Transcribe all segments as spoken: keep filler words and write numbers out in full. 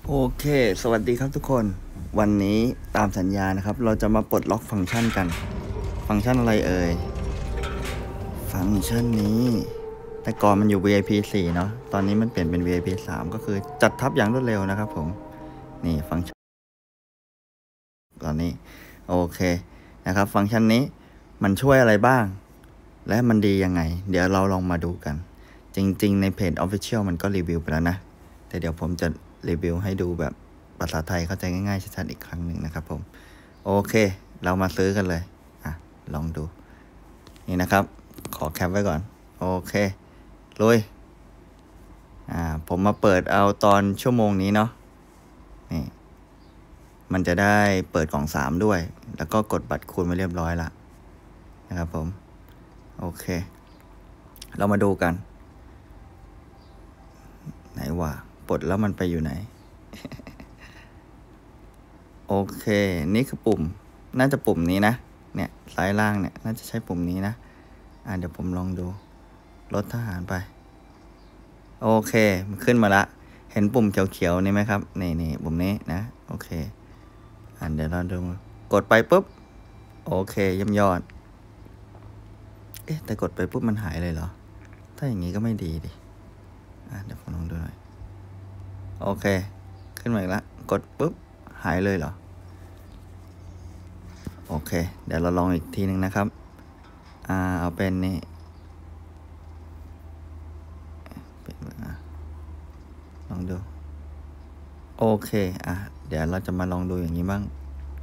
โอเคสวัสดีครับทุกคนวันนี้ตามสัญญานะครับเราจะมาปลดล็อกฟังก์ชันกันฟังก์ชันอะไรเอ่ยฟังก์ชันนี้แต่ก่อนมันอยู่ วี ไอ พี สี่เนาะตอนนี้มันเปลี่ยนเป็น วี ไอ พี สามก็คือจัดทับอย่างรวดเร็วนะครับผมนี่ฟังก์ชันตอนนี้โอเคนะครับฟังก์ชันนี้มันช่วยอะไรบ้างและมันดียังไงเดี๋ยวเราลองมาดูกันจริงๆในเพจ Official มันก็รีวิวไปแล้วนะแต่เดี๋ยวผมจะรีวิวให้ดูแบบภาษาไทยเข้าใจง่ายๆชัดๆอีกครั้งหนึ่งนะครับผมโอเคเรามาซื้อกันเลยอ่ะลองดูนี่นะครับขอแคปไว้ก่อนโอเคลุยอ่าผมมาเปิดเอาตอนชั่วโมงนี้เนาะนี่มันจะได้เปิดกล่องสามด้วยแล้วก็กดบัตรคูณมาเรียบร้อยละนะครับผมโอเคเรามาดูกันไหนวะปลดแล้วมันไปอยู่ไหน โอเคนี่คือปุ่มน่าจะปุ่มนี้นะเนี่ยซ้ายล่างเนี่ยน่าจะใช้ปุ่มนี้นะอ่าเดี๋ยวผมลองดูลดทหารไปโอเคมันขึ้นมาละเห็นปุ่มเขียวๆนี่ไหมครับนี่นี่ปุ่มนี้นะโอเคอ่าเดี๋ยวเราดูกดไปปุ๊บโอเคเยี่ยมยอดเอ๊ะแต่กดไปปุ๊บมันหายเลยเหรอถ้าอย่างนี้ก็ไม่ดีดิอ่าเดี๋ยวผมลองดูหน่อยโอเคขึ้นมาอีกแล้วกดปุ๊บหายเลยเหรอโอเคเดี๋ยวเราลองอีกทีหนึ่งนะครับอ่าเอาเป็นนี่เป็นอ่ะลองดูโอเคอ่ะเดี๋ยวเราจะมาลองดูอย่างนี้บ้าง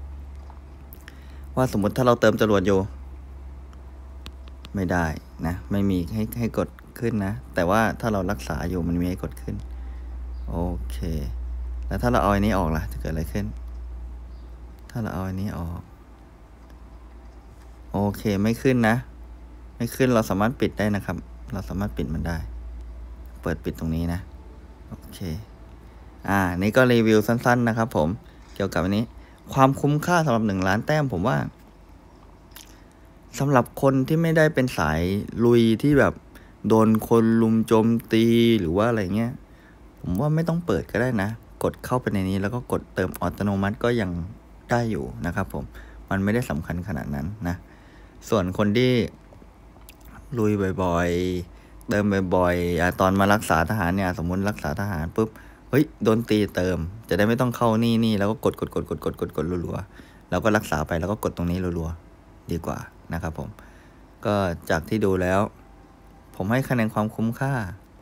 ว่าสมมุติถ้าเราเติมจรวดอยู่ไม่ได้นะไม่มีให้ให้กดขึ้นนะแต่ว่าถ้าเรารักษาอยู่มันมีให้กดขึ้นโอเคแล้วถ้าเราเอาอันนี้ออกล่ะจะเกิดอะไรขึ้นถ้าเราเอาอันนี้ออกโอเคไม่ขึ้นนะไม่ขึ้นเราสามารถปิดได้นะครับเราสามารถปิดมันได้เปิดปิดตรงนี้นะโอเคอ่านี่ก็รีวิวสั้นๆนะครับผมเกี่ยวกับอันนี้ความคุ้มค่าสำหรับหนึ่งล้านแต้มผมว่าสำหรับคนที่ไม่ได้เป็นสายลุยที่แบบโดนคนลุมโจมตีหรือว่าอะไรเงี้ยผมว่าไม่ต้องเปิดก็ได้นะกดเข้าไปในนี้แล้วก็กดเติมอัตโนมัติก็ยังได้อยู่นะครับผมมันไม่ได้สำคัญขนาดนั้นนะส่วนคนที่ลุยบ่อยๆเติมบ่อยๆตอนมารักษาทหารเนี่ยสมมุติรักษาทหารปุ๊บเฮ้ยโดนตีเติมจะได้ไม่ต้องเข้านี่นี่แล้วก็กดกดกดกดกดกดกดรัวๆแล้วก็รักษาไปแล้วก็กดตรงนี้รัวๆดีกว่านะครับผมก็จากที่ดูแล้วผมให้คะแนนความคุ้มค่า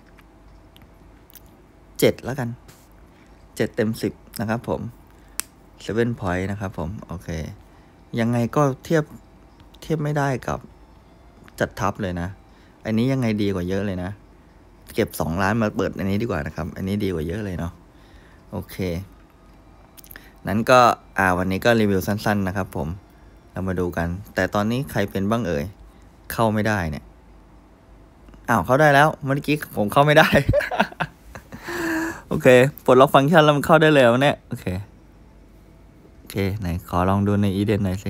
เจ็ดแล้วกันเจ็ดเต็มสิบนะครับผมเซเว่นพอยต์นะครับผมโอเคยังไงก็เทียบเทียบไม่ได้กับจัดทับเลยนะอันนี้ยังไงดีกว่าเยอะเลยนะเก็บสองล้านมาเปิดอันนี้ดีกว่านะครับอันนี้ดีกว่าเยอะเลยเนาะโอเคนั้นก็อ่าวันนี้ก็รีวิวสั้นๆนะครับผมเรามาดูกันแต่ตอนนี้ใครเป็นบ้างเอ่ยเข้าไม่ได้เนี่ยอ้าวเข้าได้แล้วเมื่อกี้ผมเข้าไม่ได้ โอเคปลดล็อกฟังก์ชันแล้วมันเข้าได้เลยวันนี้โอเคโอเคไหนขอลองดูในอีเดนหน่อยสิ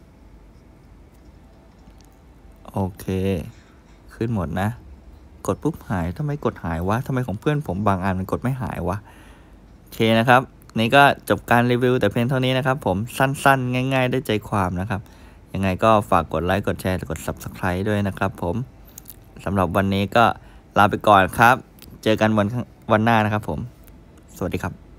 โอเคขึ้นหมดนะกดปุ๊บหายทำไมกดหายวะทำไมของเพื่อนผมบางอันมันกดไม่หายวะโอเคนะครับนี่ก็จบการรีวิวแต่เพียงเท่านี้นะครับผมสั้นๆง่ายๆได้ใจความนะครับยังไงก็ฝากกดไลค์กดแชร์กด ซับสไครบ์ ด้วยนะครับผมสำหรับวันนี้ก็ลาไปก่อนครับเจอกันวันวันหน้านะครับผมสวัสดีครับ